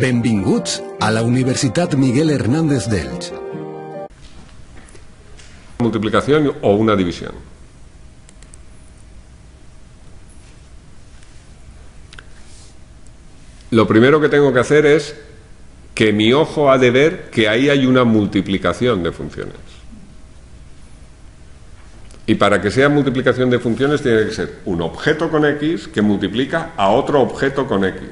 Benvinguts a la Universitat Miguel Hernández d'Elx. Multiplicación o una división. Lo primero que tengo que hacer es que mi ojo ha de ver que ahí hay una multiplicación de funciones. Y para que sea multiplicación de funciones tiene que ser un objeto con X que multiplica a otro objeto con X.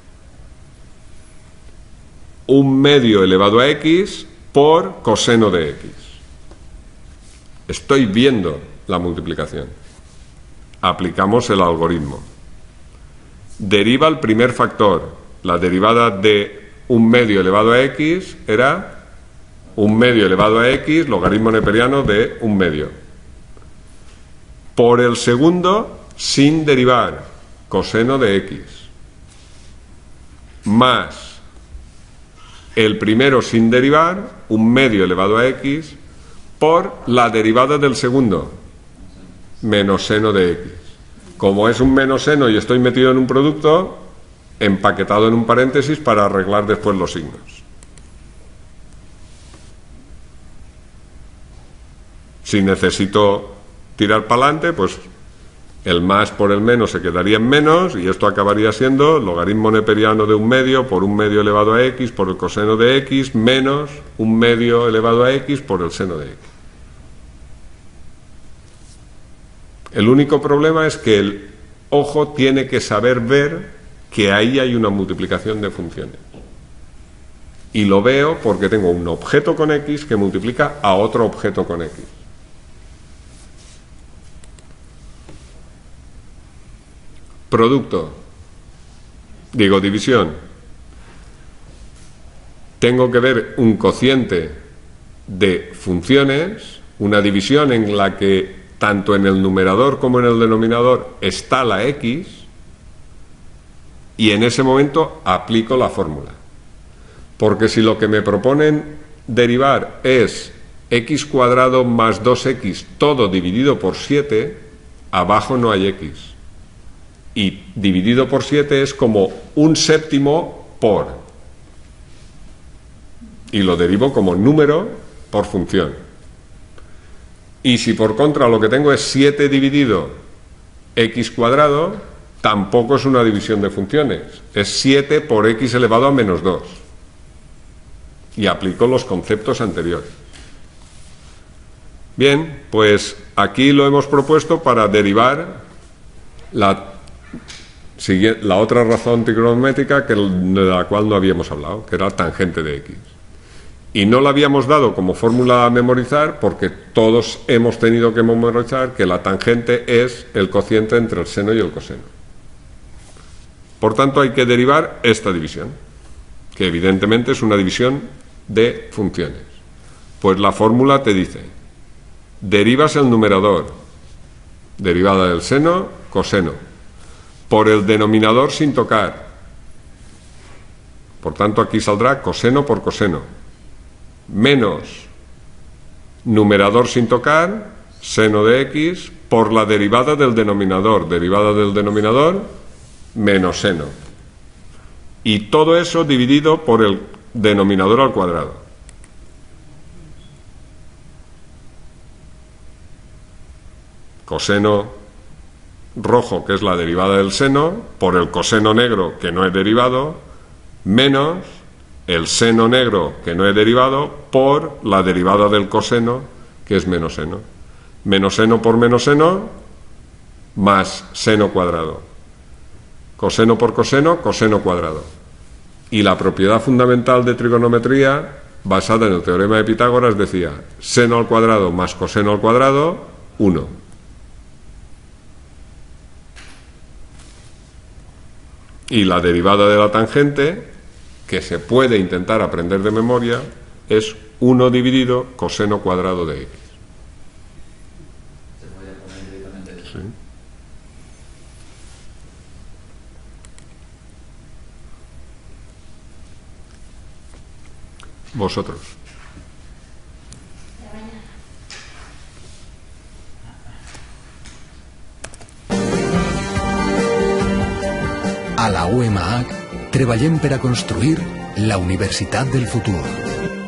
Un medio elevado a X por coseno de X. Estoy viendo la multiplicación. Aplicamos el algoritmo. Deriva el primer factor. La derivada de un medio elevado a X era un medio elevado a X, logaritmo neperiano de un medio. Por el segundo, sin derivar, coseno de X. Más el primero sin derivar, un medio elevado a X, por la derivada del segundo, menos seno de X. Como es un menos seno y estoy metido en un producto, empaquetado en un paréntesis para arreglar después los signos. Si necesito tirar para adelante, pues el más por el menos se quedaría en menos y esto acabaría siendo logaritmo neperiano de un medio por un medio elevado a X por el coseno de X menos un medio elevado a X por el seno de X. El único problema es que el ojo tiene que saber ver que ahí hay una multiplicación de funciones. Y lo veo porque tengo un objeto con X que multiplica a otro objeto con X. Producto. Digo, división. Tengo que ver un cociente de funciones, una división en la que tanto en el numerador como en el denominador está la X, y en ese momento aplico la fórmula. Porque si lo que me proponen derivar es x cuadrado más 2x todo dividido por 7, abajo no hay x. Y dividido por 7 es como un séptimo por. Y lo derivo como número por función. Y si por contra lo que tengo es 7 dividido x cuadrado, tampoco es una división de funciones. Es 7 por x elevado a menos 2. Y aplico los conceptos anteriores. Bien, pues aquí lo hemos propuesto para derivar la otra razón trigonométrica de la cual no habíamos hablado, que era tangente de x. Y no la habíamos dado como fórmula a memorizar porque todos hemos tenido que memorizar que la tangente es el cociente entre el seno y el coseno. Por tanto, hay que derivar esta división, que evidentemente es una división de funciones. Pues la fórmula te dice, derivas el numerador, derivada del seno, coseno, por el denominador sin tocar. Por tanto, aquí saldrá coseno por coseno, menos numerador sin tocar, seno de x, por la derivada del denominador, menos seno. Y todo eso dividido por el denominador al cuadrado. Coseno rojo, que es la derivada del seno, por el coseno negro, que no he derivado, menos el seno negro, que no he derivado, por la derivada del coseno, que es menos seno. Menos seno por menos seno, más seno cuadrado. Coseno por coseno, coseno cuadrado. Y la propiedad fundamental de trigonometría, basada en el teorema de Pitágoras, decía seno al cuadrado más coseno al cuadrado, 1. Y la derivada de la tangente, que se puede intentar aprender de memoria, es 1 dividido coseno cuadrado de x. ¿Se puede poner directamente eso? Sí. Vosotros. A la UMH treballem per a construir La Universitat del Futur.